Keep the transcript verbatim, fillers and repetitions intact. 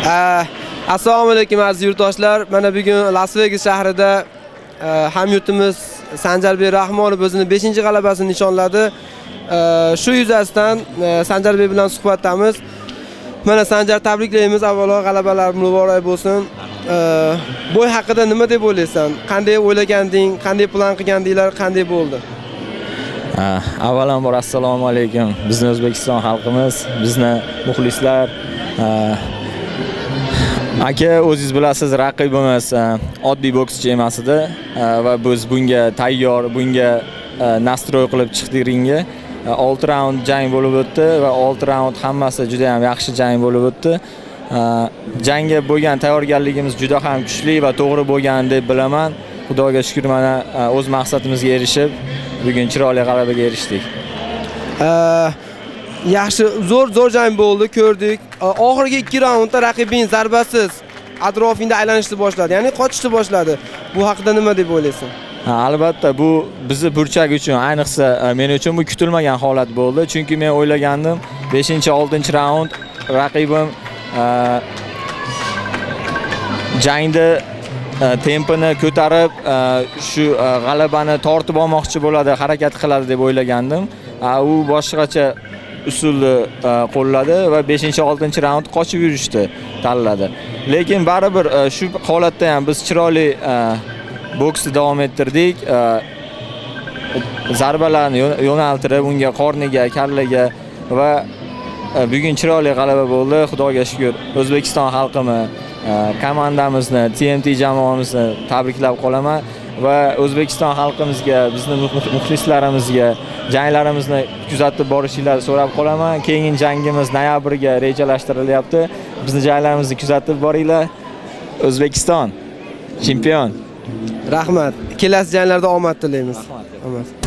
Assalomu alaykum aziz yurtdoshlar. Mana bugun Las Vegas shahrida hamyurtimiz Sanjar Rakhmanov o'zining beshinchi g'alabasini nishonladi. Shu yuzasidan Sanjar Bey bilan suhbatdamiz. Mana Sanjar, tabriklaymiz. Avvalo g'alabalar muborak bo'lsin. Bo'y haqida nima deb o'ylaysan? Qanday o'ylaganding? Qanday plan qilgandinglar? Qanday bo'ldi? Avvalambor assalomu alaykum. Bizni O'zbekiston xalqimiz, bizni muxlislar, aka, o'zingiz bilasiz, raqibimiz oddiy bokschi emas edi va biz bunga tayyor, bunga nastroy qilib chiqdik ringga. olti raund jang bo'lib o'tdi va olti raund hammasi juda ham yaxshi jang bo'lib o'tdi. Jangga bo'lgan tayyorgarligimiz juda ham kuchli va to'g'ri bo'lgan deb bilaman. Xudoga shukr, mana o'z maqsadimizga erishib, bugun chiroyli g'alabaga erishdik. Yaxshi, zo'r zo'r jang bo'ldi, ko'rdik. Oxirgi ikki raundda raqibing zarbasiz atrofingda aylanishni boshladi, ya'ni qochishni boshladi. Bu haqida nima deb o'ylaysan? Ha, albatta bu bizni burchak uchun, ayniqsa men uchun bu kutilmagan holat bo'ldi. Chunki men o'ylagandim, beshinchi oltinchi raund raqibim jangda tempini ko'tarib, shu g'alabani tortib olmoqchi bo'ladi, harakat qiladi deb o'ylagandim. U boshqacha usulni qo'lladi va beshinchi oltinchi raund qochib yurishni tanladi. Lekin baribir shu holatda ham biz chiroyli boksni davom ettirdik. Zarbalarni yo'naltirib, unga qorniga, kallaga va bugun chiroyli g'alaba bo'ldi. Xudoga shukr. O'zbekiston xalqimi, komandamizni, T M T jamoamizni tabriklab qolaman va O'zbekiston xalqimizga, bizning muxlislarimizga janglarimizni kuzatib borishingizni so'rab qolaman. Keyingi jangimiz noyabrga rejalashtirilyapti. Bizning janglarimizni kuzatib boringlar. O'zbekiston chempion. Rahmat. Kelasi janglarda omad tilaymiz. Rahmat.